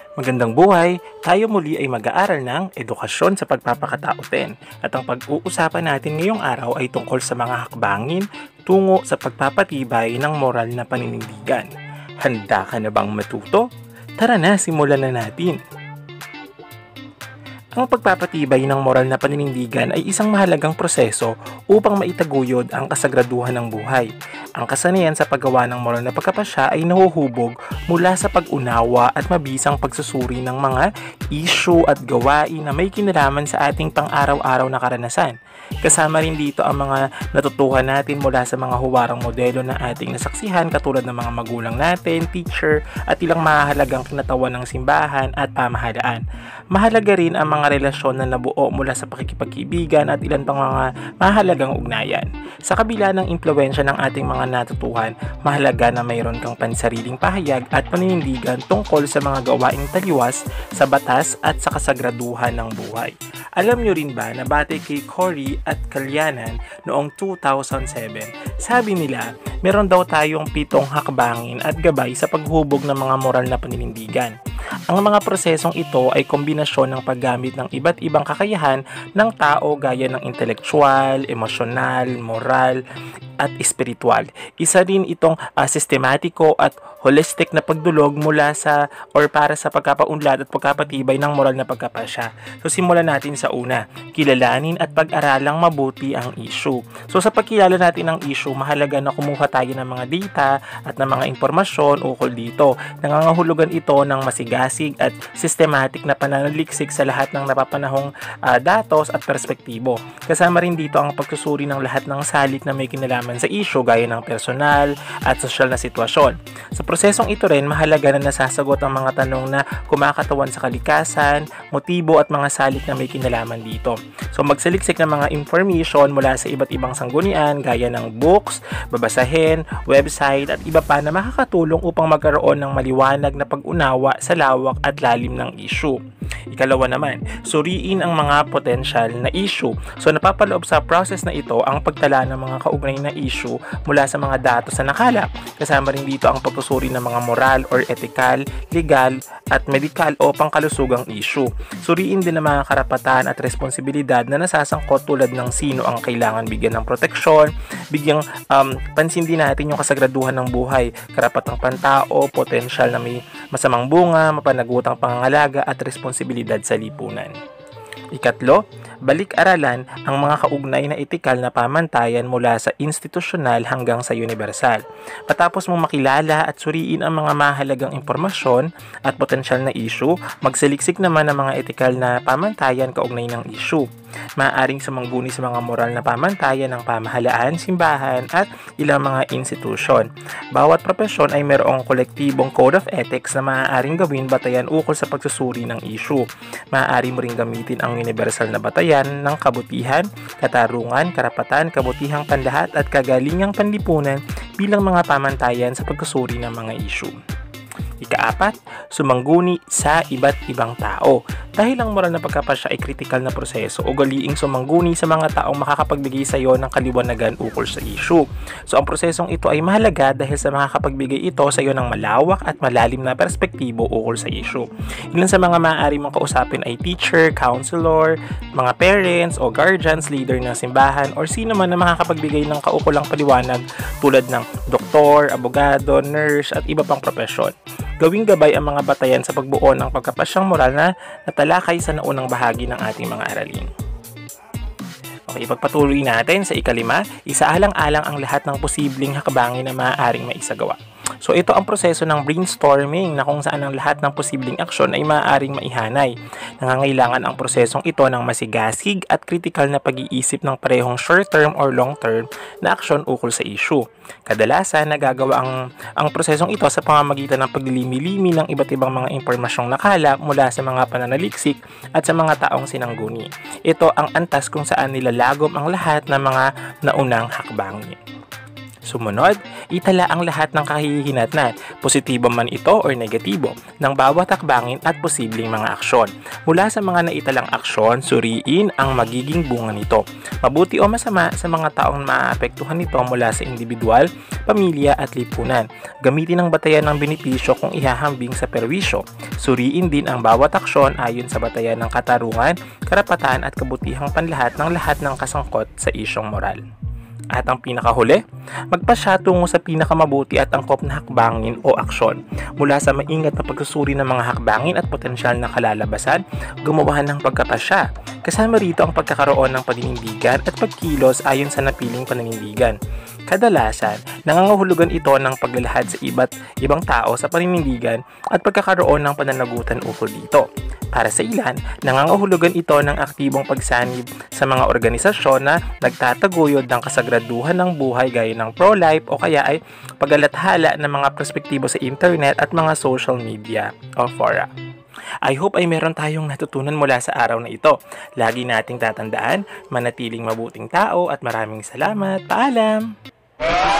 Magandang buhay! Tayo muli ay mag-aaral ng edukasyon sa pagpapakatao 10 at ang pag-uusapan natin ngayong araw ay tungkol sa mga hakbangin tungo sa pagpapatibay ng moral na paninindigan. Handa ka na bang matuto? Tara na, simulan na natin! Ang pagpapatibay ng moral na paninindigan ay isang mahalagang proseso upang maitaguyod ang kasagraduhan ng buhay. Ang kasanayan sa paggawa ng moral na pagkapasya ay nahuhubog mula sa pag-unawa at mabisang pagsusuri ng mga issue at gawain na may kinalaman sa ating pang-araw-araw na karanasan. Kasama rin dito ang mga natutuhan natin mula sa mga huwarang modelo na ating nasaksihan katulad ng mga magulang natin, teacher, at ilang mahalagang kinatawan ng simbahan at pamahalaan. Mahalaga rin ang mga relasyon na nabuo mula sa pakikipagkaibigan at ilan pang mga mahalagang ugnayan. Sa kabila ng impluwensya ng ating mga natutuhan, mahalaga na mayroon kang pansariling pahayag at paninindigan tungkol sa mga gawaing taliwas sa batas at sa kasagraduhan ng buhay. Alam nyo rin ba na batay kay Corey at Kalyanan noong 2007, sabi nila meron daw tayong 7 hakbangin at gabay sa paghubog ng mga moral na paninindigan. Ang mga prosesong ito ay kombinasyon ng paggamit ng iba't ibang kakayahan ng tao gaya ng intelektual, emosyonal, moral, at espiritual. Isa rin itong sistematiko at holistic na pagdulog mula sa or para sa pagkapaunlad at pagkapatibay ng moral na pagkapasya. So simulan natin sa una, kilalanin at pag-aralang mabuti ang issue. So sa pagkilala natin ng issue, mahalaga na kumuha tayo ng mga data at ng mga impormasyon ukol dito. Nangangahulugan ito ng masigasig at systematic na pananaliksik sa lahat ng napapanahong datos at perspektibo. Kasama rin dito ang pagsusuri ng lahat ng salik na may kinalaman sa issue gaya ng personal at sosyal na sitwasyon. Sa prosesong ito rin, mahalaga na nasasagot ang mga tanong na kumakatawan sa kalikasan, motibo at mga salik na may kinalaman dito. So magsaliksik ng mga information mula sa iba't ibang sanggunian gaya ng books, babasahin, website at iba pa na makakatulong upang magkaroon ng maliwanag na pag-unawa sa lawak at lalim ng issue. Ikalawa naman, suriin ang mga potential na issue. So napapaloob sa process na ito ang pagtala ng mga kaugnay na issue mula sa mga datos na nakalap. Kasama rin dito ang pagsusuri ng mga moral or ethical, legal at medical o pangkalusugang issue. Suriin din ang mga karapatan at responsibilidad na nasasangkot tulad ng sino ang kailangan bigyan ng proteksyon, bigyang pansin din natin yung kasagraduhan ng buhay, karapatang pantao, potensyal na may masamang bunga, mapanagutang pangangalaga at responsibilidad sa lipunan. Ikatlo, balik-aralan ang mga kaugnay na etikal na pamantayan mula sa institusyonal hanggang sa universal. Matapos mong makilala at suriin ang mga mahalagang impormasyon at potensyal na issue, magsaliksik naman ang mga etikal na pamantayan kaugnay ng issue. Maaaring sumangguni sa mga moral na pamantayan ng pamahalaan, simbahan at ilang mga institusyon. Bawat propesyon ay mayroong kolektibong code of ethics na maaaring gawin batayan ukol sa pagsusuri ng issue. Maaari mo ring gamitin ang universal na batayan ng kabutihan, katarungan, karapatan, kabutihang panlahat at kagalingang panlipunan bilang mga pamantayan sa pagsusuri ng mga issue. Ikaapat, sumangguni sa iba't ibang tao. Dahil ang moral na pagkapasya ay kritikal na proseso, ugaliing sumangguni sa mga taong makakapagbigay sa iyo ng kaliwanagan ukol sa issue. So ang prosesong ito ay mahalaga dahil sa makakapagbigay ito sa iyo ng malawak at malalim na perspektibo ukol sa issue. Ilan sa mga maaari mong kausapin ay teacher, counselor, mga parents o guardians, leader ng simbahan, or sino man na makakapagbigay ng kaukulang paliwanag tulad ng doktor, abogado, nurse at iba pang propesyon. Gawing gabay ang mga batayan sa pagbuo ng pagkapasyang moral na natalakay sa naunang bahagi ng ating mga aralin. Okay, pagpatuloy natin sa ikalima, isaalang-alang ang lahat ng posibleng hakbangin na maaaring maisagawa. So ito ang proseso ng brainstorming na kung saan ang lahat ng posibleng aksyon ay maaaring maihanay. Nangangailangan ang prosesong ito ng masigasig at kritikal na pag-iisip ng parehong short-term or long-term na aksyon ukol sa issue. Kadalasan, nagagawa ang prosesong ito sa pamamagitan ng paglilimi-limi ng iba't ibang mga impormasyong nakalap mula sa mga pananaliksik at sa mga taong sinangguni. Ito ang antas kung saan nilalagom ang lahat ng mga naunang hakbangin. Sumunod, itala ang lahat ng kahihinatnan, positibo man ito or negatibo, ng bawat hakbangin at posibleng mga aksyon. Mula sa mga naitalang aksyon, suriin ang magiging bunga nito. Mabuti o masama sa mga taong maaapektuhan nito mula sa individual, pamilya at lipunan. Gamitin ang batayan ng benepisyo kung ihahambing sa perwisyo. Suriin din ang bawat aksyon ayon sa batayan ng katarungan, karapatan at kabutihang panlahat ng lahat ng kasangkot sa isyong moral. At ang pinakahuli, magpasya tungo sa pinakamabuti at angkop na hakbangin o aksyon. Mula sa maingat na pagsusuri ng mga hakbangin at potensyal na kalalabasan, gumawa ng pagkapasya. Kasama rito ang pagkakaroon ng paninindigan at pagkilos ayon sa napiling paninindigan. Kadalasan, nangangahulugan ito ng paglalahad sa iba't ibang tao sa paninindigan at pagkakaroon ng pananagutan ukol dito. Para sa ilan, nangangahulugan ito ng aktibong pagsanib sa mga organisasyon na nagtataguyod ng kasagraduhan ng buhay gaya ng pro-life o kaya ay paglalathala ng mga perspektibo sa internet at mga social media o fora. I hope ay meron tayong natutunan mula sa araw na ito. Lagi nating tatandaan, manatiling mabuting tao at maraming salamat. Paalam!